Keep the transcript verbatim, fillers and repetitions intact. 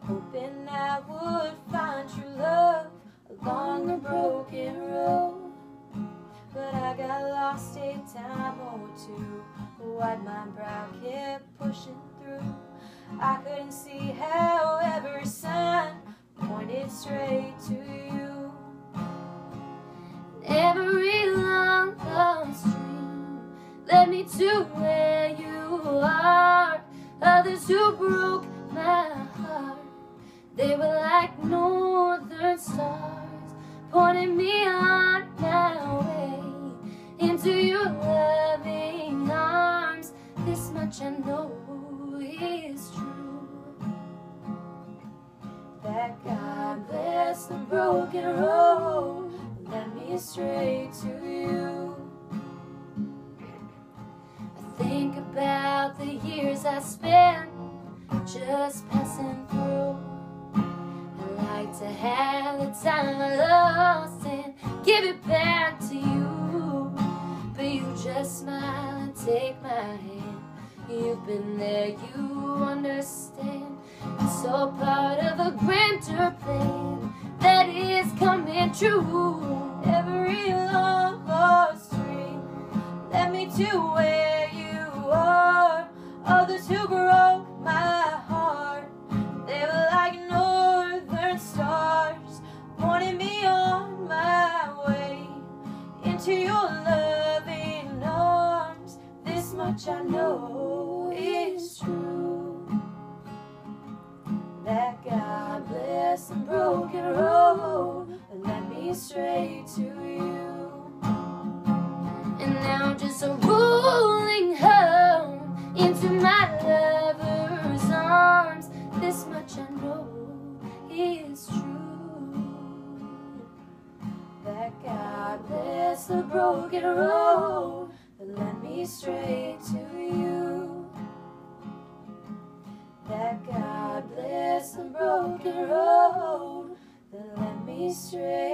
hoping I would find true love along the broken road. But I got lost a time or two, white my brow kept pushing through. I couldn't see how every sign pointed straight to you. Every long lost dream led me to where you are. Others who broke my heart, they were like northern stars, pointing me on my way into your loving arms. This much I know is true, that God bless the broken road that led me straight to you. I think about the years I spent just passing through. I like to have the time I lost and give it back to you, but you just smile and take my hand. You've been there, you understand. It's all part of a grander plan that is coming true. Every long lost dream led me to where you are. Others who broke my heart, they were like northern stars, pointing me on my way into your loving arms. This much I know is true, that God bless the broken road that led me straight to you. And now I'm just a rolling home into my lover's arms. This much I know is true, that God bless the broken road that led me straight to you. That God bless the broken road that led me straight